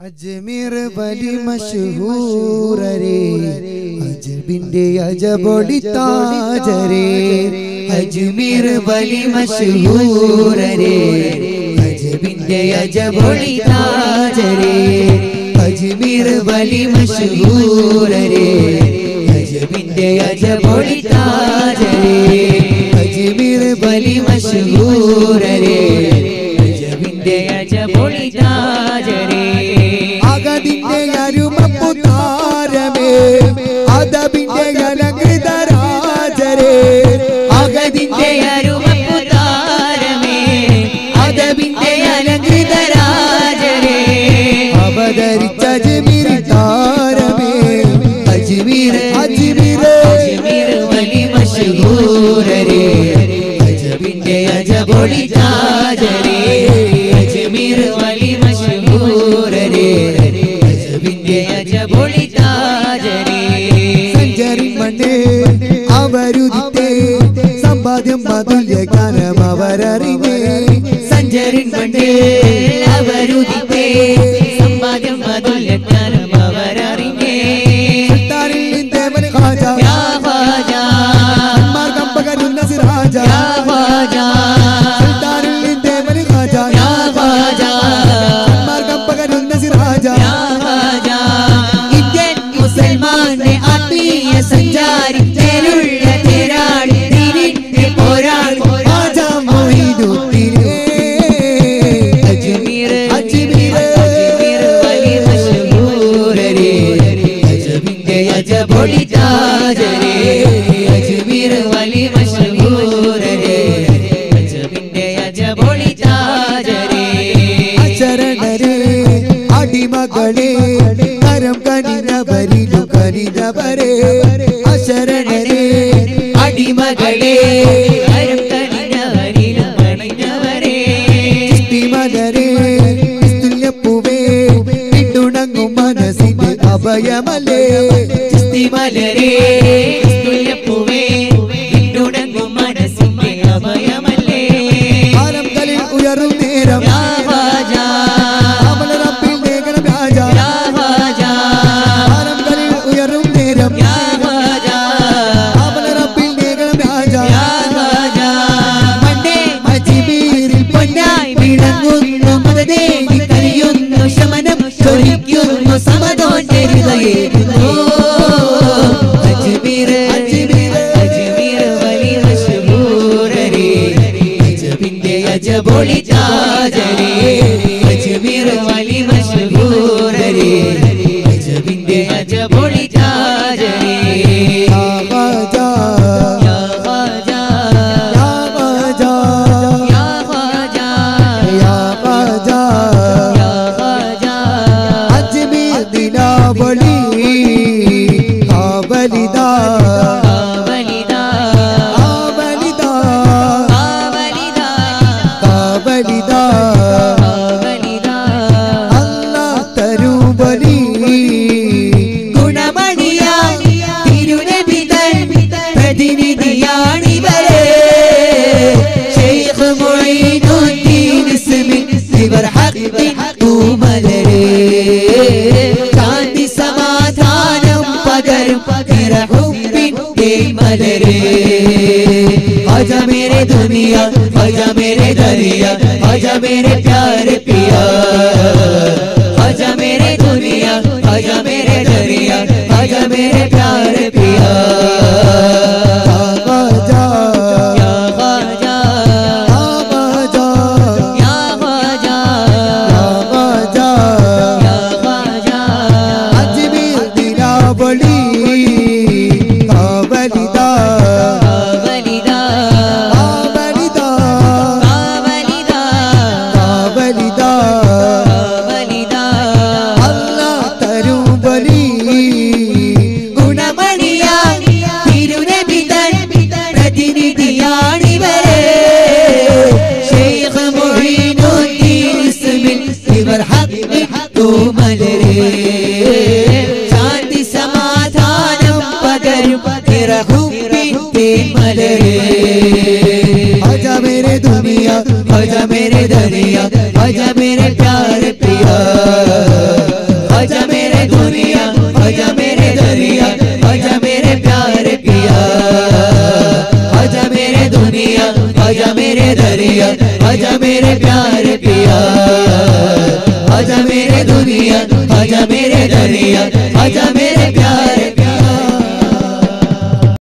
അജ്മീർ വലി മശഹൂർ രെ അജ്ബിന്റെ അജബൊടി താജരെ അജ്മീർ വലി മശഹൂർ രെ അജ്ബിന്റെ അജബൊടി താജരെ അജ്മീർ വലി മശഹൂർ രെ അജ്ബിന്റെ അജബൊടി താജരെ അജ്മീർ വലി മശഹൂർ രെ അജ്ബിന്റെ അജബൊടി താജരെ അഗതിന്റെ അരുമപുതാരമേ അദബിന്റെ അലങ്കൃത രാജരേ അഗതിന്റെ അരുമപുതാരമേ അദബിന്റെ അലങ്കൃത രാജരേ അവതരിച്ച അജ്മീർ താരമേ അജ്മീർ അജ്മീർ അജ്മീർ വലി മശഹൂർ രെ അജ്ബിന്റെ അജബൊടി താജരേ അജ്മീർ വലി മശഹൂർ രെ അജ്ബിന്റെ അജബൊടി താജരേ സഞ്ചരി മണ്ണേ അവരുദിത്തേ സമ്പാദ്യം അതുല്യ ഗാനം അവരറിഞ്ഞേ സഞ്ചരി മണ്ണേ അവരുദിത്തേ സമ്പാദ്യം അതുല്യ ഗാനം അവരറിഞ്ഞേ സുൽത്താനിൽ ദേവൻ ഖാജ യാ ഖാജ മാർഗം പകരുന്ന സിറാജ യാ ഖാജ സുൽത്താനിൽ ദേവൻ ഖാജ യാ ഖാജ മാർഗം പകരുന്ന സിറാജ യാ ഖാജ ഇന്ത്യൻ മുസൽമാനെ ആത്മീയ സഞ്ചാരി തേരുള്ള തേരാളി ദീനിന്റെ പോരാളി ഖാജ മൊയ്നുദ്ദീൻ അജ്മീർ അജ്മീർ അജ്മീർ വലി മശഹൂർ രെ അജ്ബിന്റെ അജബൊടി താജരേ അജ്മീർ വലി മശഹൂർ രെ അജ്ബിന്റെ അജബൊടി താജരേ അചരണരേ അടിമകളെ കരം കനിഞ്ഞവരിലു കനിഞ്ഞവരേ അശരണരേ അടിമകളെ കരം കനിഞ്ഞവരിലു കനിഞ്ഞവരേ ചിസ്തിമലരേ ചിസ്തുല്യപ്പൂവേ പിന്തുണങ്ങും മനസ്സിന്റെ അഭയമല്ലേ ചിസ്തിമലരേ ചിസ്തുല്യപ്പൂവേ പിന്തുണങ്ങും മനസ്സിന്റെ അഭയമല്ലേ ആലംകളിൽ ഉയരും നേരം യാ ഖാജ അമലറബ്ബിൽ ലേഖനം രാജ യാ ഖാജ ആലംകളിൽ ഉയരും നേരം യാ ഖാജ അമലറബ്ബിൽ ലേഖനം രാജ യാ ഖാജ മണ്ണേ അജ്മീരിൽ പൊന്നായി വിളങ്ങുന്നു മദദേവി കരയുന്നു ശമനം ചൊരിക്കുന്നു സമതോന്റെ ഹൃദയേകുന്നു അജ്മീർ അജ്മീർ അജ്മീർ വലി മശഹൂർ രെ അജ്ബിന്റെ അജബൊടി താജരേ അജ്മീർ വലി മശഹൂർ രെ അജ്ബിന്റെ അജബൊടി താജരേ യാ ഖാജ യാ ഖാജ യാ ഖാജ യാ ഖാജ യാ ഖാജ യാ ഖാജ അജ്മീർ ദിനാവളി ആവലിദാ ആവലിദാ ആവലിദാ ആവലിദാ ആവലിദാ ആവലിദാ അല്ലാഹ് തരുബലി ഗുണമണിയായി തിരുനബി തൻ പ്രതിനിധിയാണിവരെ ശൈഖ് മൊയ്നുദ്ദീൻ ഇസ്മിൽ ഇവർ ഹഖിൻ തൂമലരെ ശാന്തി സമാധാനം പകരും നിറഹുബിന്റെ മലരെ ആജാ മേരെ ദുനിയ ആജാ മേരെ ദരിയ ആജാ മേരെ പ്യാരെ പിയാ ആജാ മേരെ ദുനിയ ആജാ മേരെ ദരിയ ആജാ മേരെ പ്യാരെ പിയാ യാ ഖാജ യാ ഖാജ യാ ഖാജ യാ ഖാജ യാ ഖാജ അജ്മീർ ദിനാവളി ആവലിദാ ആവലിദാ ആവലിദാ ആവലിദാ ആവലിദാ ആവലിദാ അല്ലാഹ് തരുബലി ഗുണമണിയായി തിരുനബി തൻ പ്രതിനിധിയാണിവരെ ശൈഖ് മൊയ്നുദ്ദീൻ ഇസ്മിൽ ഇവർ ഹഖിൻ തൂമലരെ ശാന്തി സമാധാനം പകരും നിറഹുബിന്റെ മലരെ ആജാ മേരെ दुनिया आजा मेरे दरिया आजा मेरे प्यारे पिया आजा मेरे दरिया, आजा मेरे प्यार पिया, आजा मेरे दुनिया, आजा मेरे दरिया, आजा मेरे प्यार